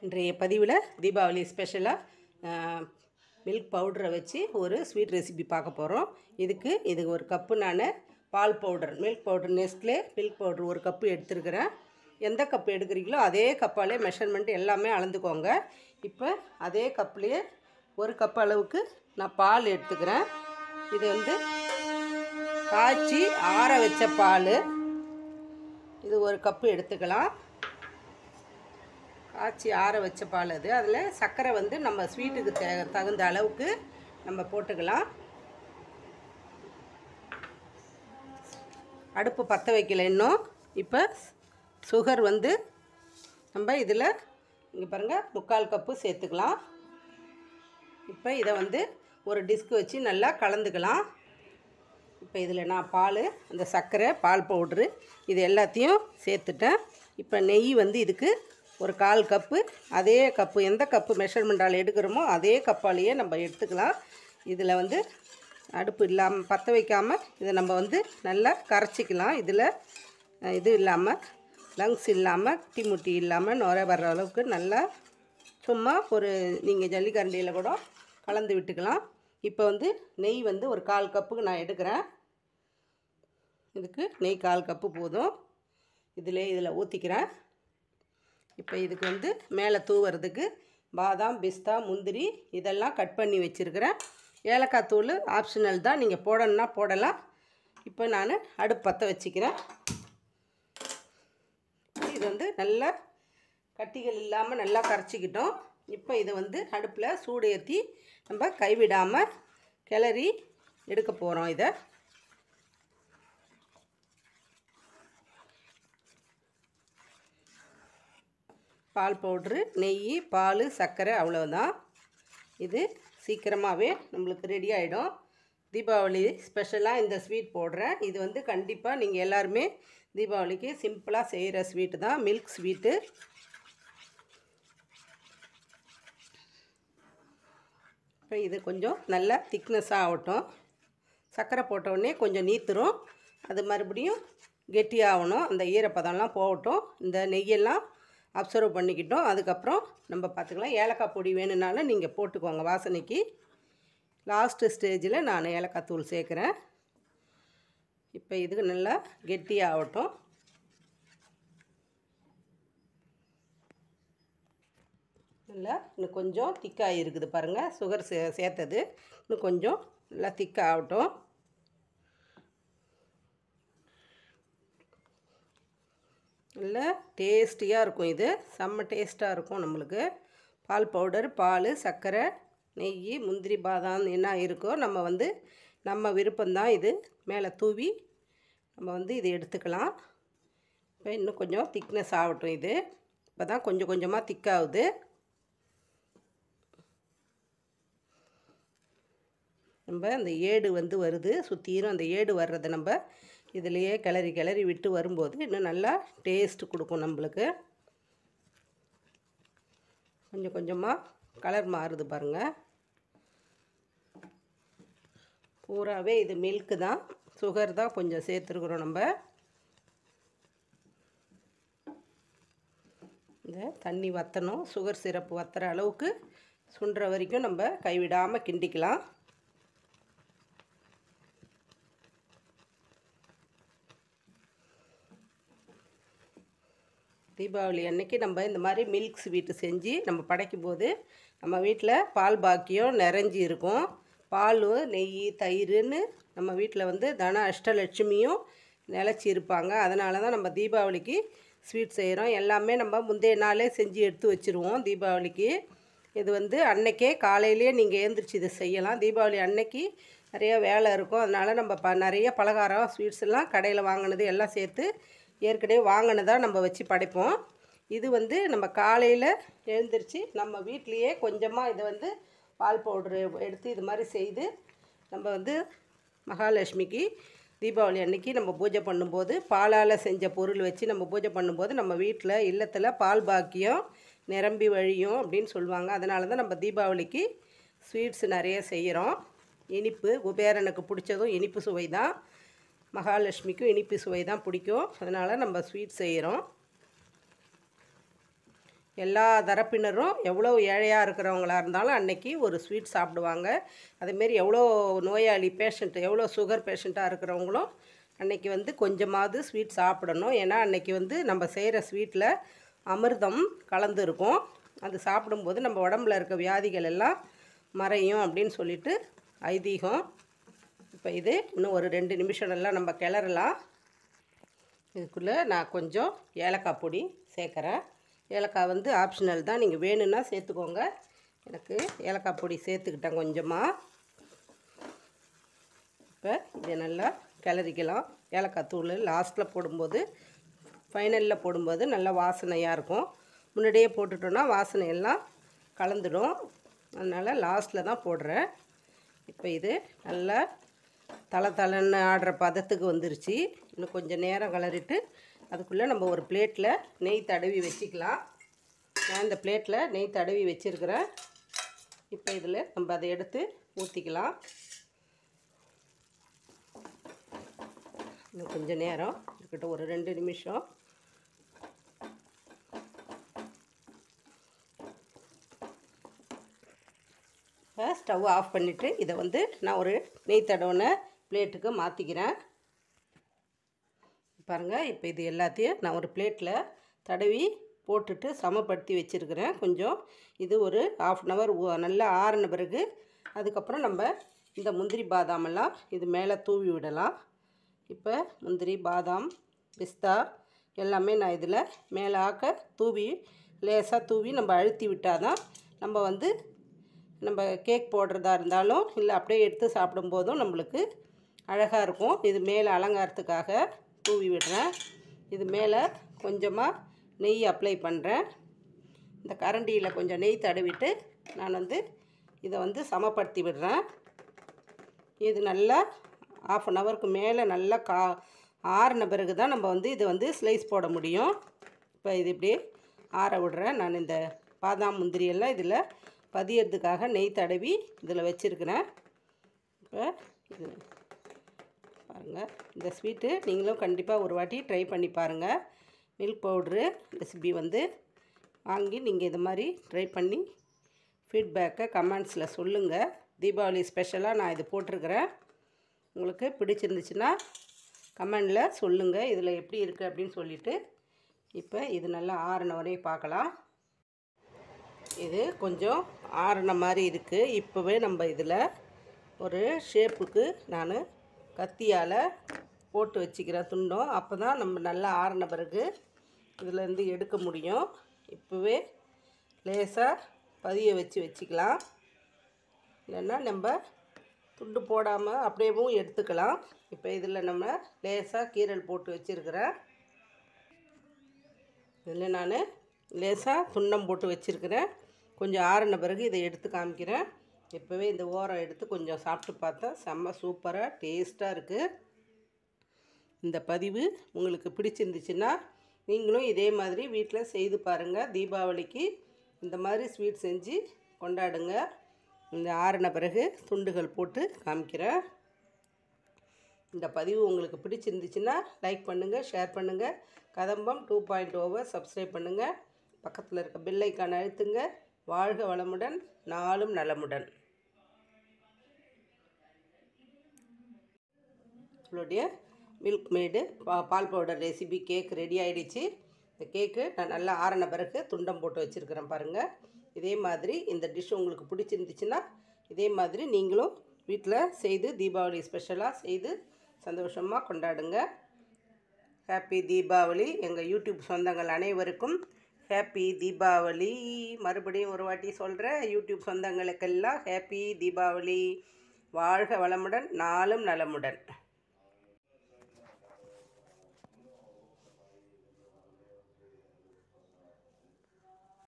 இன்றைய பதிவில் தீபாவளி ஸ்பெஷலாக மில்க் பவுடரை வச்சு ஒரு ஸ்வீட் ரெசிபி பார்க்க போகிறோம். இது ஒரு கப்பு நான் பால் powder milk powder Nestle milk powder ஒரு கப்பு எடுத்துருக்கிறேன். எந்த கப்பு எடுக்கிறீங்களோ அதே கப்பாலே மெஷர்மெண்ட் எல்லாமே அளந்துக்கோங்க. இப்போ அதே கப்லேயே ஒரு கப் அளவுக்கு நான் பால் எடுத்துக்கிறேன். இது காய்ச்சி ஆற வச்ச பால். இது ஒரு கப்பு எடுத்துக்கலாம். காய்ச்சி ஆற வச்ச பால் அது. அதில் சர்க்கரை நம்ம ஸ்வீட்டுக்கு தகுந்த அளவுக்கு நம்ம போட்டுக்கலாம். அடுப்பு பற்ற வைக்கல இன்னும். இப்போ சுகர் நம்ம இதில் இங்கே பாருங்கள் 3/4 கப்பு சேர்த்துக்கலாம். இப்போ இதை ஒரு டிஸ்க் வச்சு நல்லா கலந்துக்கலாம். இப்போ இதில் நான் பால், அந்த சர்க்கரை, பால் பவுட்ரு இது எல்லாத்தையும் சேர்த்துட்டேன். இப்போ நெய் இதுக்கு ஒரு 1/4 கப்பு, அதே கப்பு எந்த கப்பு மெஷர்மெண்டால் எடுக்கிறோமோ அதே கப்பாலேயே நம்ம எடுத்துக்கலாம். இதில் அடுப்பு இல்லாமல் பற்ற வைக்காமல் இதை நம்ம நல்லா கரைச்சிக்கலாம். இதில் இது இல்லாமல் லங்ஸ் இல்லாமல் குட்டி இல்லாமல் நுரை வர்ற அளவுக்கு நல்லா சும்மா நீங்கள் ஜல்லிக்கரண்டியில் கூட கலந்து விட்டுக்கலாம். இப்போ நெய் ஒரு 1/4 கப்புக்கு நான் எடுக்கிறேன். இதுக்கு நெய் 1/4 கப்பு போதும். இதில் ஊற்றிக்கிறேன். இப்போ இதுக்கு மேலே தூவுறதுக்கு பாதாம், பிஸ்தா, முந்திரி இதெல்லாம் கட் பண்ணி வச்சுருக்கிறேன். ஏலக்காய் தூள் ஆப்ஷனல் தான், நீங்கள் போடணுன்னா போடலாம். இப்போ நான் அடுப்பு பற்ற வச்சுக்கிறேன். இது நல்லா கட்டிகள் இல்லாமல் நல்லா கரைச்சிக்கிட்டோம். இப்போ இதை அடுப்பில் சூடு ஏற்றி நம்ம கைவிடாமல் கிளறி எடுக்க போகிறோம். இதை பால் பவுட்ரு, நெய், பால், சர்க்கரை அவ்வளோதான். இது சீக்கிரமாகவே நம்மளுக்கு ரெடி ஆகிடும். தீபாவளி ஸ்பெஷலாக இந்த ஸ்வீட் போடுறேன். இது கண்டிப்பாக நீங்கள் எல்லாருமே தீபாவளிக்கு சிம்பிளாக செய்கிற ஸ்வீட்டு தான், மில்க் ஸ்வீட்டு. இப்போ இது கொஞ்சம் நல்லா திக்னஸாக ஆகட்டும். சர்க்கரை போட்டவுடனே கொஞ்சம் நீத்துரும். அது மறுபடியும் கெட்டியாகணும். அந்த ஈரப்பதம்லாம் போகட்டும். இந்த நெய்யெல்லாம் அப்சர்வ் பண்ணிக்கிட்டோம். அதுக்கப்புறம் நம்ம பார்த்துக்கலாம். ஏலக்காய் பொடி வேணும்னாலும் நீங்கள் போட்டுக்கோங்க வாசனைக்கு. லாஸ்ட்டு ஸ்டேஜில் நான் ஏலக்காய் தூள் சேர்க்குறேன். இப்போ இதுக்கு நல்லா கெட்டியாகட்டும். நல்லா இன்னும் கொஞ்சம் திக்காக இருக்குது பாருங்கள். சுகர் சேர்த்தது இன்னும் கொஞ்சம் நல்லா திக்காகட்டும். நல்லா டேஸ்டியாக இருக்கும். இது செம்ம டேஸ்ட்டாக இருக்கும் நம்மளுக்கு. பால் பவுடர், பால், சர்க்கரை, நெய், முந்திரி, பாதாம் என்ன இருக்கோ நம்ம விருப்பம்தான். இது மேலே தூவி நம்ம இது எடுத்துக்கலாம். இப்போ இன்னும் கொஞ்சம் திக்னஸ் ஆகட்டும். இது இப்போ தான் கொஞ்சம் கொஞ்சமாக திக்காகுது. நம்ம அந்த ஏடு வருது சுற்றிரும். அந்த ஏடு வர்றதை நம்ம இதிலையே கிளறி விட்டு வரும்போது இன்னும் நல்லா டேஸ்ட்டு கொடுக்கும் நம்மளுக்கு. கொஞ்சம் கொஞ்சமாக கலர் மாறுது பாருங்கள். பூராவே இது மில்க்கு தான், சுகர் தான் கொஞ்சம் சேர்த்துருக்குறோம். நம்ம இந்த தண்ணி வற்றணும். சுகர் சிரப்பு வற்றுற அளவுக்கு சுண்டுற வரைக்கும் நம்ம கைவிடாமல் கிண்டிக்கலாம். தீபாவளி அன்னைக்கு நம்ம இந்த மாதிரி மில்க் ஸ்வீட்டு செஞ்சு நம்ம படைக்கும் போது நம்ம வீட்டில் பால் பாக்கியம் நிறைஞ்சி இருக்கும். பால், நெய், தயிர்னு நம்ம வீட்டில் தன அஷ்டலட்சுமியும் நிலச்சி இருப்பாங்க. அதனால தான் நம்ம தீபாவளிக்கு ஸ்வீட் செய்கிறோம். எல்லாமே நம்ம முந்தைய நாளே செஞ்சு எடுத்து வச்சுருவோம் தீபாவளிக்கு. இது அன்னைக்கே காலையிலேயே நீங்கள் எழுந்திரிச்சி இதை செய்யலாம். தீபாவளி அன்னைக்கு நிறைய வேலை இருக்கும். அதனால் நம்ம நிறைய பலகாரம், ஸ்வீட்ஸ் எல்லாம் கடையில் வாங்கினது எல்லாம் சேர்த்து ஏற்கனவே வாங்கினதாக நம்ம வச்சு படைப்போம். இது நம்ம காலையில் எழுந்திரிச்சு நம்ம வீட்லேயே கொஞ்சமாக இதை பால் பவுட்ரு எடுத்து இது மாதிரி செய்து நம்ம மகாலட்சுமிக்கு தீபாவளி அன்னைக்கு நம்ம பூஜை பண்ணும்போது பாலால் செஞ்ச பொருள் வச்சு நம்ம பூஜை பண்ணும்போது நம்ம வீட்டில் இல்லத்தில் பால் பாக்கியம் நிரம்பி வழியும் அப்படின்னு சொல்லுவாங்க. அதனால தான் நம்ம தீபாவளிக்கு ஸ்வீட்ஸ் நிறைய செய்கிறோம். இனிப்பு குபேரனுக்கு பிடிச்சதும் இனிப்பு சுவை தான். மகாலட்சுமிக்கும் இனிப்பு சுவை தான் பிடிக்கும். அதனால் நம்ம ஸ்வீட் செய்கிறோம். எல்லா தரப்பினரும் எவ்வளோ ஏழையாக இருக்கிறவங்களா இருந்தாலும் அன்னைக்கு ஒரு ஸ்வீட் சாப்பிடுவாங்க. அதேமாரி எவ்வளோ நோயாளி பேஷண்ட், எவ்வளோ சுகர் பேஷண்ட்டாக இருக்கிறவங்களும் அன்னைக்கு வந்து கொஞ்சமாவது ஸ்வீட் சாப்பிடணும். ஏன்னா அன்னைக்கு வந்து நம்ம செய்கிற ஸ்வீட்டில் அமிர்தம் கலந்து இருக்கும். அது சாப்பிடும்போது நம்ம உடம்புல இருக்க வியாதிகள் எல்லாம் மறையும் அப்படின்னு சொல்லிட்டு ஐதீகம். இப்போ இது இன்னும் ஒரு 2 நிமிஷம் நல்லா நம்ம கிளறலாம். இதுக்குள்ளே நான் கொஞ்சம் ஏலக்காய் பொடி சேர்க்குறேன். ஏலக்காய் வந்து ஆப்ஷனல் தான், நீங்கள் வேணும்னா சேர்த்துக்கோங்க. எனக்கு ஏலக்காய் பொடி சேர்த்துக்கிட்டேன் கொஞ்சமாக. இப்போ இதை நல்லா கிளறிக்கலாம். ஏலக்காய் தூள் லாஸ்ட்டில் போடும்போது, ஃபைனலில் போடும்போது நல்லா வாசனையாக இருக்கும். முன்னாடியே போட்டுட்டோன்னா வாசனை எல்லாம் கலந்துடும். அதனால் லாஸ்ட்டில் தான் போடுறேன். இப்போ இது நல்லா தளன்னு ஆடுற பதத்துக்கு வந்துருச்சு. இன்னும் கொஞ்சம் நேரம் கிளறிட்டு அதுக்குள்ளே நம்ம ஒரு பிளேட்டில் நெய் தடவி வச்சுக்கலாம். நான் இந்த பிளேட்டில் நெய் தடவி வச்சுருக்கிறேன். இப்போ இதில் நம்ம அதை எடுத்து ஊற்றிக்கலாம். இன்னும் கொஞ்சம் நேரம் இருக்கட்டும், ஒரு 2 நிமிஷம். ஸ்டவ் ஆஃப் பண்ணிவிட்டு இதை வந்து நான் ஒரு நெய் தடவின பிளேட்டுக்கு மாற்றிக்கிறேன். பாருங்கள், இப்போ இது எல்லாத்தையும் நான் ஒரு பிளேட்டில் தடவி போட்டுட்டு சமப்படுத்தி வச்சுருக்கிறேன். கொஞ்சம் இது ஒரு 1/2 hour நல்லா ஆறின பிறகு அதுக்கப்புறம் நம்ம இந்த முந்திரி பாதாமெல்லாம் இது மேலே தூவி விடலாம். இப்போ முந்திரி, பாதாம், பிஸ்தா எல்லாமே நான் இதில் மேலாக்க தூவி லேசாக தூவி நம்ம அழுத்தி விட்டால் தான் நம்ம வந்து நம்ம கேக் போடுறதா இருந்தாலும் இல்லை அப்படியே எடுத்து சாப்பிடும்போதும் நம்மளுக்கு அழகாக இருக்கும். இது மேலே அலங்காரத்துக்காக தூவி விடுறேன். இது மேலே கொஞ்சமாக நெய் அப்ளை பண்ணுறேன். இந்த கரண்டியில் கொஞ்சம் நெய் தடவிட்டு நான் வந்து இதை வந்து சமப்படுத்தி விடுறேன். இது நல்லா 1/2 hourக்கு மேலே நல்லா ஆறின பிறகு தான் நம்ம வந்து இதை வந்து ஸ்லைஸ் போட முடியும். இப்போ இது இப்படி ஆற விடுறேன். நான் இந்த பாதாம் முந்திரியெல்லாம் இதில் பதியறதுக்காக நெய் தடவி இதில் வச்சுருக்கிறேன். இப்போ இது பாருங்கள், இந்த ஸ்வீட்டு நீங்களும் கண்டிப்பாக ஒரு வாட்டி ட்ரை பண்ணி பாருங்கள். மில்க் பவுட்ரு ரெசிபி வந்து வாங்கி நீங்கள் இது மாதிரி ட்ரை பண்ணி ஃபீட்பேக்கை கமெண்ட்ஸில் சொல்லுங்கள். தீபாவளி ஸ்பெஷலாக நான் இது போட்டிருக்கிறேன். உங்களுக்கு பிடிச்சிருந்துச்சுன்னா கமெண்டில் சொல்லுங்கள் இதில் எப்படி இருக்குது அப்படின்னு சொல்லிவிட்டு. இப்போ இது நல்லா ஆறின வரையும் பார்க்கலாம். இது கொஞ்சம் ஆறின மாதிரி இருக்குது. இப்போவே நம்ம இதில் ஒரு ஷேப்புக்கு நான் கத்தியால் போட்டு வச்சுக்கிறேன் துண்டம். அப்போ தான் நம்ம நல்லா ஆறின பிறகு இதிலேருந்து எடுக்க முடியும். இப்போவே லேசாக பதிய வச்சுக்கலாம். இல்லைன்னா நம்ம துண்டு போடாமல் அப்படியேவும் எடுத்துக்கலாம். இப்போ இதில் நம்ம லேசாக கீரல் போட்டு வச்சுருக்கிறேன். இதில் நான் லேசாக துண்டம் போட்டு வச்சுருக்கிறேன். கொஞ்சம் ஆறின பிறகு இதை எடுத்து காமிக்கிறேன். இப்போவே இந்த ஓரம் எடுத்து கொஞ்சம் சாப்பிட்டு பார்த்தா செம்ம சூப்பராக டேஸ்ட்டாக இருக்குது. இந்த பதிவு உங்களுக்கு பிடிச்சிருந்துச்சுன்னா நீங்களும் இதே மாதிரி வீட்டில் செய்து பாருங்கள். தீபாவளிக்கு இந்த மாதிரி ஸ்வீட் செஞ்சு கொண்டாடுங்க. இந்த ஆறின பிறகு துண்டுகள் போட்டு காமிக்கிறேன். இந்த பதிவு உங்களுக்கு பிடிச்சிருந்துச்சுன்னா லைக் பண்ணுங்கள், ஷேர் பண்ணுங்கள். கதம்பம் 2.0 சப்ஸ்கிரைப் பண்ணுங்கள். பக்கத்தில் இருக்க பெல் ஐக்கானை அழுத்துங்க. வாழ்க வளமுடன், நாளும் நலமுடன். உங்களுடைய மில்க் மேடு பால் பவுடர் ரெசிபி கேக் ரெடி ஆகிடுச்சு. இந்த கேக்கு நான் நல்லா ஆறின பிறகு துண்டம் போட்டு வச்சுருக்கிறேன் பாருங்கள். இதே மாதிரி இந்த டிஷ் உங்களுக்கு பிடிச்சிருந்துச்சுன்னா இதே மாதிரி நீங்களும் வீட்டில் செய்து தீபாவளி ஸ்பெஷலாக செய்து சந்தோஷமாக கொண்டாடுங்க. ஹாப்பி தீபாவளி. எங்கள் யூடியூப் சொந்தங்கள் அனைவருக்கும் ஹாப்பி தீபாவளி. மறுபடியும் ஒரு வாட்டி சொல்கிறேன், யூடியூப் சொந்தங்களுக்கெல்லாம் ஹாப்பி தீபாவளி. வாழ்க வளமுடன், நாளும் நலமுடன்.